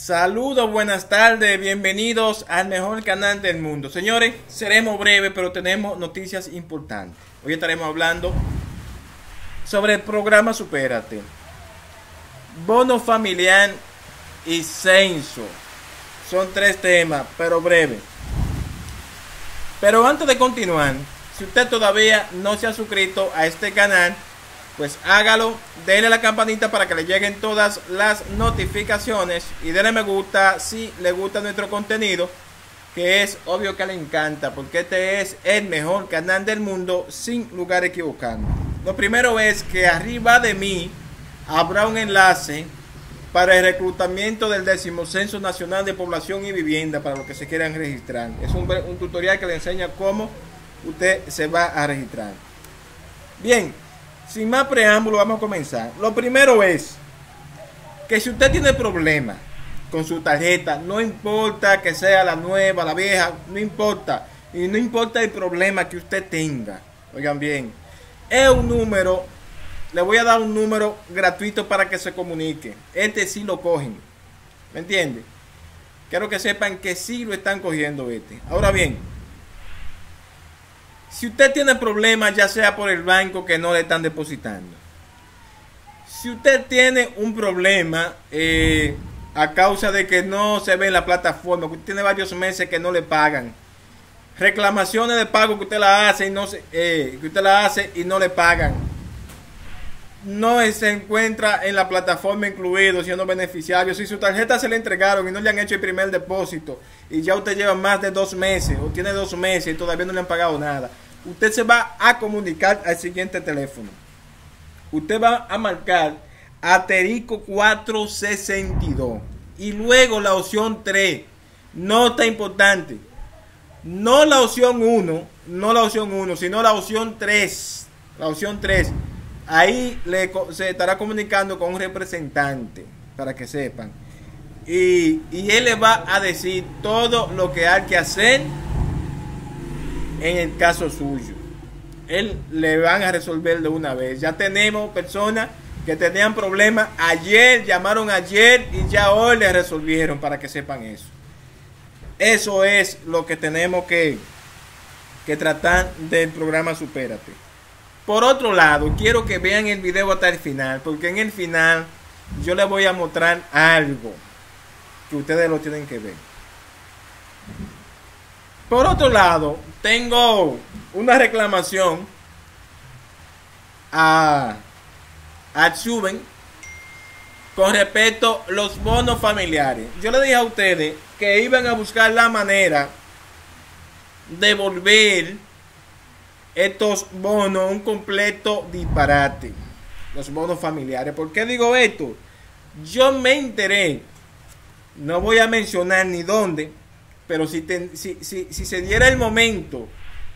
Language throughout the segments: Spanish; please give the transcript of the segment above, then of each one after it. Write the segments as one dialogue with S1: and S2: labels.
S1: Saludos, buenas tardes, bienvenidos al mejor canal del mundo. Señores, seremos breves, pero tenemos noticias importantes. Hoy estaremos hablando sobre el programa Supérate, bono familiar y censo. Son tres temas, pero breves. Pero antes de continuar, si usted todavía no se ha suscrito a este canal, pues hágalo, denle a la campanita para que le lleguen todas las notificaciones y denle me gusta si le gusta nuestro contenido, que es obvio que le encanta, porque este es el mejor canal del mundo, sin lugar equivocado. Lo primero es que arriba de mí habrá un enlace para el reclutamiento del 10º Censo Nacional de Población y Vivienda para los que se quieran registrar. Es un tutorial que le enseña cómo usted se va a registrar. Bien, sin más preámbulo, vamos a comenzar. Lo primero es que si usted tiene problemas con su tarjeta, no importa que sea la nueva, la vieja, no importa. Y no importa el problema que usted tenga. Oigan bien, es un número, le voy a dar un número gratuito para que se comunique. Este sí lo cogen, ¿me entiende? Quiero que sepan que sí lo están cogiendo este. Ahora bien, si usted tiene problemas, ya sea por el banco que no le están depositando, si usted tiene un problema a causa de que no se ve en la plataforma, que usted tiene varios meses que no le pagan, reclamaciones de pago que usted la hace y no le pagan, no se encuentra en la plataforma incluido siendo beneficiario, si su tarjeta se le entregaron y no le han hecho el primer depósito y ya usted lleva más de 2 meses o tiene 2 meses y todavía no le han pagado nada, usted se va a comunicar al siguiente teléfono. Usted va a marcar asterisco 462 y luego la opción 3. Nota importante, no la opción 1, sino la opción 3. La opción 3. Ahí se estará comunicando con un representante para que sepan. Y él le va a decir todo lo que hay que hacer en el caso suyo. Él le van a resolver de una vez. Ya tenemos personas que tenían problemas ayer, llamaron ayer y ya hoy le resolvieron, para que sepan eso. Eso es lo que tenemos que tratar del programa Supérate. Por otro lado, quiero que vean el video hasta el final, porque en el final yo les voy a mostrar algo que ustedes lo tienen que ver. Por otro lado, tengo una reclamación a Suben con respecto a los bonos familiares. Yo le dije a ustedes que iban a buscar la manera de volver estos bonos un completo disparate, los bonos familiares. ¿Por qué digo esto? Yo me enteré, no voy a mencionar ni dónde, pero si se diera el momento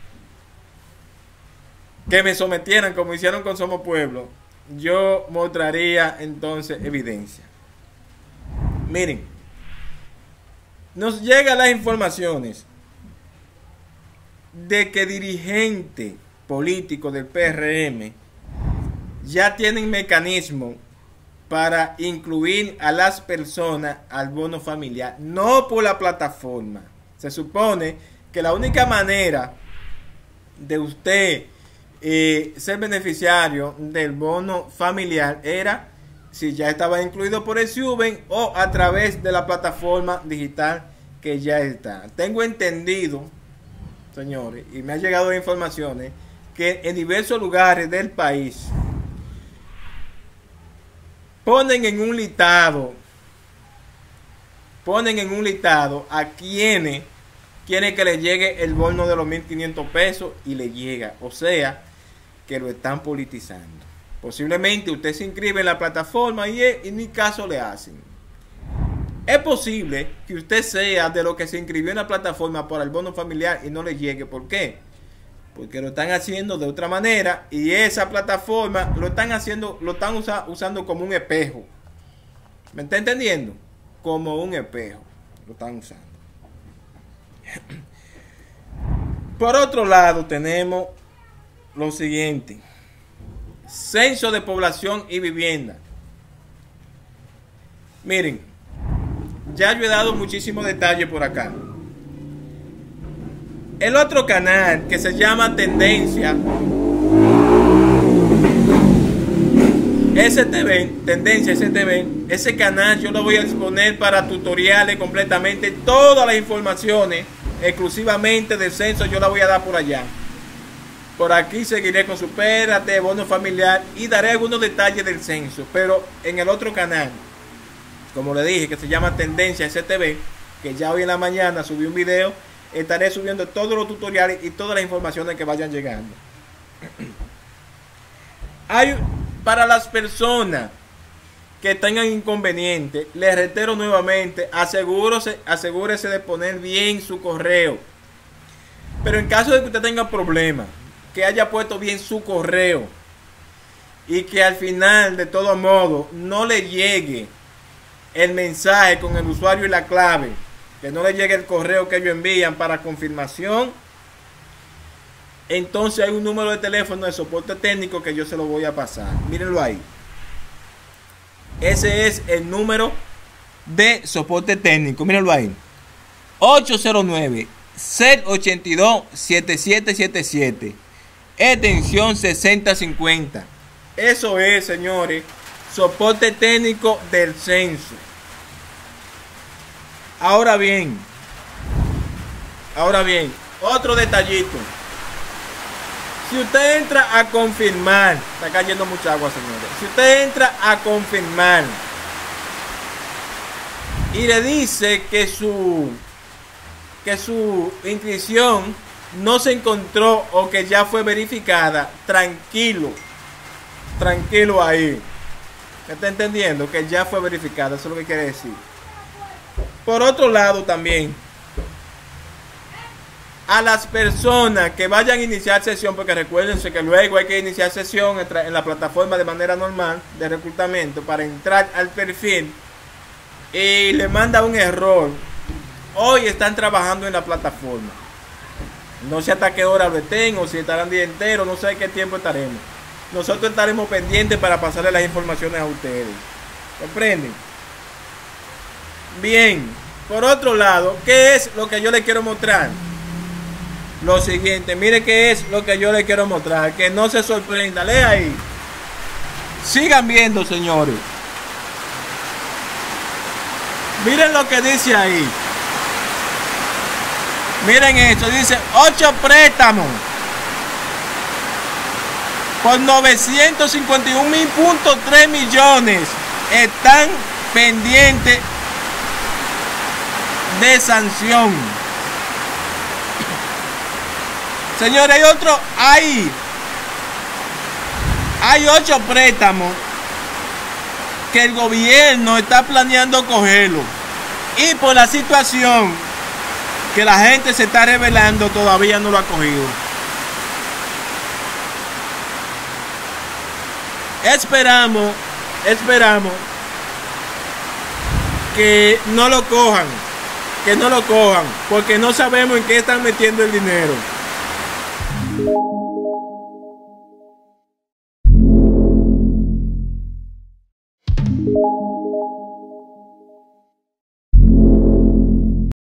S1: que me sometieran como hicieron con Somos Pueblo, yo mostraría entonces evidencia. Miren, nos llegan las informaciones de que dirigentes políticos del PRM ya tienen mecanismo para incluir a las personas al bono familiar, no por la plataforma. Se supone que la única manera de usted ser beneficiario del bono familiar era si ya estaba incluido por el Suben o a través de la plataforma digital que ya está. Tengo entendido, señores, y me han llegado informaciones que en diversos lugares del país ponen en un listado a quienes quieren que le llegue el bono de los 1.500 pesos y le llega, o sea que lo están politizando. Posiblemente usted se inscribe en la plataforma y ni caso le hacen. Es posible que usted sea de los que se inscribió en la plataforma por el bono familiar y no le llegue. ¿Por qué? Porque lo están haciendo de otra manera y esa plataforma lo están usando como un espejo. ¿Me está entendiendo? Como un espejo lo están usando. Por otro lado, tenemos lo siguiente: Censo de Población y Vivienda. Miren, Ya yo he dado muchísimos detalles por acá. El otro canal que se llama Tendencia STV, ese canal yo lo voy a disponer para tutoriales completamente. Todas las informaciones exclusivamente del censo yo la voy a dar por allá. Por aquí seguiré con Supérate, bono familiar y daré algunos detalles del censo. Pero en el otro canal, como le dije, que se llama Tendencia STV, que ya hoy en la mañana subí un video, estaré subiendo todos los tutoriales y todas las informaciones que vayan llegando. Para las personas que tengan inconvenientes, les reitero nuevamente, asegúrese de poner bien su correo. Pero en caso de que usted tenga problemas, que haya puesto bien su correo y que al final, de todo modo, no le llegue el mensaje con el usuario y la clave, que no le llegue el correo que ellos envían para confirmación, entonces hay un número de teléfono de soporte técnico que yo se lo voy a pasar. Mírenlo ahí. Ese es el número de soporte técnico. Mírenlo ahí. 809-682-7777. Extensión 6050. Eso es, señores, soporte técnico del censo. Ahora bien, otro detallito. Si usted entra a confirmar, está cayendo mucha agua, señores. Si usted entra a confirmar y le dice que su inscripción no se encontró o que ya fue verificada, tranquilo ahí. ¿Me está entendiendo? Que ya fue verificada, eso es lo que quiere decir. Por otro lado también, a las personas que vayan a iniciar sesión, porque recuérdense que luego hay que iniciar sesión en la plataforma de manera normal de reclutamiento para entrar al perfil y le manda un error. Hoy están trabajando en la plataforma. No sé hasta qué hora lo estén o si estarán día entero, no sé qué tiempo estaremos. Nosotros estaremos pendientes para pasarle las informaciones a ustedes. ¿Comprenden? Bien, por otro lado, ¿qué es lo que yo les quiero mostrar? Lo siguiente, mire qué es lo que yo les quiero mostrar, que no se sorprenda, lea ahí. Sigan viendo, señores. Miren lo que dice ahí. Miren esto, dice 8 préstamos por 951.3 millones están pendientes de sanción. Señores, hay 8 préstamos que el gobierno está planeando cogerlo, y por la situación que la gente se está revelando todavía no lo ha cogido. Esperamos que no lo cojan, porque no sabemos en qué están metiendo el dinero.